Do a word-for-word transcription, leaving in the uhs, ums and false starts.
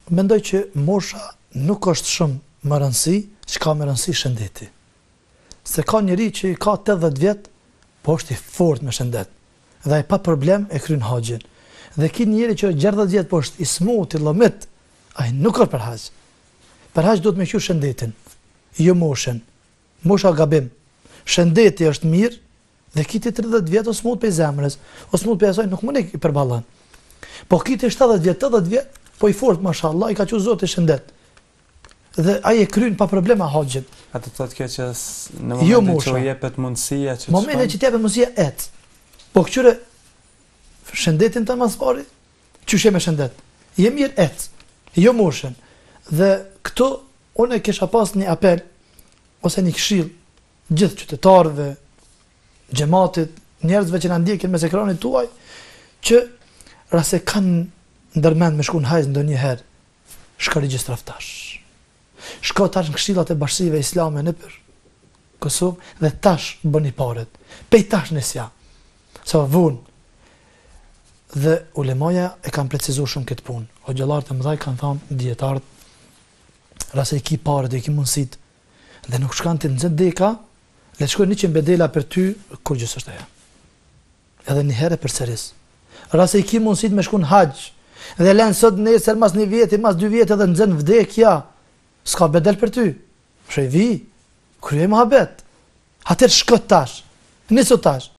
mendoj që mosha nuk është shumë më rëndësi, që ka më rëndësi shëndeti. Se ka njëri që ka tetëdhjetë vjet, po është i fortë me shëndet. Dhe ai pa problem e kryen haxhin. Dhe ki njëri që gjashtëdhjetë vjet po është i smut, i llomit, ai nuk është për haxh. Për haxh duhet me qenë shëndetin, jo moshën. Mosha gabim. Shëndeti është mirë dhe kiti tridhjetë vjet ose smut pe zemrës, ose smut pe asaj nuk mund i përballon. Po kiti shtatëdhjetë vjet, tetëdhjetë vjet, po i fort mashallah, i ka qenë Zoti shëndet. Dhe ai e kryen pa problema haxhin. Atë thotë kjo që në momentin që u jepet mundësia që momentin që t'jepet mundësia et. Po këtyre shëndetin të mas pari, qyshe me shëndet. Je mirë et, jo moshën. Dhe këto, unë e kisha pas një apel, ose një këshill gjithë qytetarëve, xhamatit, njerëzve që na ndjekin mes ekranit tuaj, që rase kanë ndërmend me shku në hajz ndonjëherë, shko regjistravtash. Shko tash në këshillat e bashkësive islame në për Kosovë dhe tash bëni paret. Pej tash nesja. Sa vun. Dhe ulemaja e kanë precizuar shumë këtë punë. Hoxhallarët e mëdhaj kanë thënë dietarët, rase i ki paret, i ki mundësit, dhe nuk shkan të nëzët deka, le të shkoj njëqind bedela për ty, kur gjësë është aja. Edhe një herë për sëris. Rase i ki mundësit me shku në haxh, dhe lenë sot nesër mas një vjeti, mas dy vjeti edhe nëzën vdekja, s'ka bedel për ty. Shë vi, krye muhabet. Atër shkët tash, nisu tash.